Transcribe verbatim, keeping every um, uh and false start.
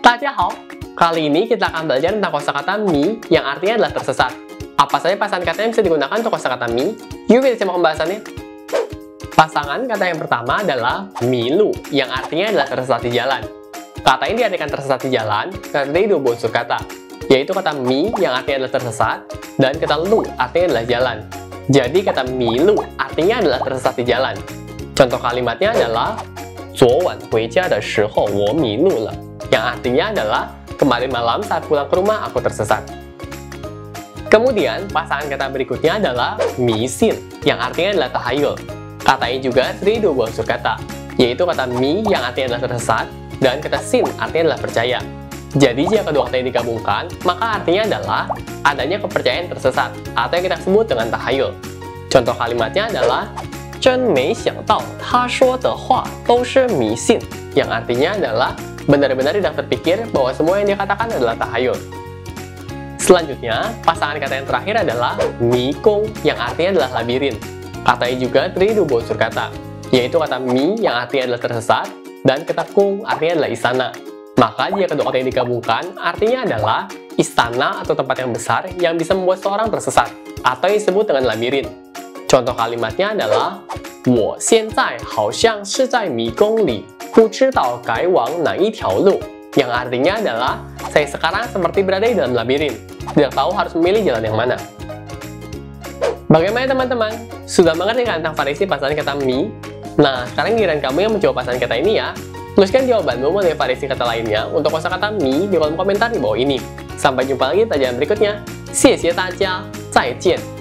Dajiahao, kali ini kita akan belajar tentang kosakata mi yang artinya adalah tersesat. Apa saja pasangan kata yang bisa digunakan untuk kosakata mi? Yuk kita simak pembahasannya. Pasangan kata yang pertama adalah milu, yang artinya adalah tersesat di jalan. Kata ini diartikan tersesat di jalan terdiri dua unsur kata, yaitu kata mi yang artinya adalah tersesat dan kata lu artinya adalah jalan. Jadi kata milu artinya adalah tersesat di jalan. Contoh kalimatnya adalah 昨晚回家的时候我迷路了, yang artinya adalah kemarin malam saat pulang ke rumah aku tersesat. Kemudian pasangan kata berikutnya adalah misin, yang artinya adalah tahayul. Kata ini juga terdiri dua buah unsur kata, yaitu kata mi yang artinya adalah tersesat dan kata sin artinya adalah percaya. Jadi jika kedua kata ini digabungkan, maka artinya adalah adanya kepercayaan tersesat atau yang kita sebut dengan tahayul. Contoh kalimatnya adalah 真没想到他说的话都是迷信, yang artinya adalah benar-benar tidak terpikir bahwa semua yang dia katakan adalah tahayul. Selanjutnya, pasangan kata yang terakhir adalah mikung, yang artinya adalah labirin. Kata ini juga terdiri dua unsur kata, yaitu kata mi yang artinya adalah tersesat dan kata kung artinya adalah istana. Maka jika kedua kata ini digabungkan, artinya adalah istana atau tempat yang besar yang bisa membuat seorang tersesat, atau yang disebut dengan labirin. Contoh kalimatnya adalah 我现在好像是在迷宫里，不知道该往哪一条路, yang artinya adalah saya sekarang seperti berada di dalam labirin, tidak tahu harus memilih jalan yang mana. Bagaimana teman-teman? Sudah mengerti kan tentang variasi pasangan kata mi? Nah, sekarang giliran kamu yang mencoba pasangan kata ini ya. Tuliskan jawabanmu mengenai variasi kata lainnya untuk kosakata mi di kolom komentar di bawah ini. Sampai jumpa lagi di pelajaran berikutnya. 谢谢大家，再见。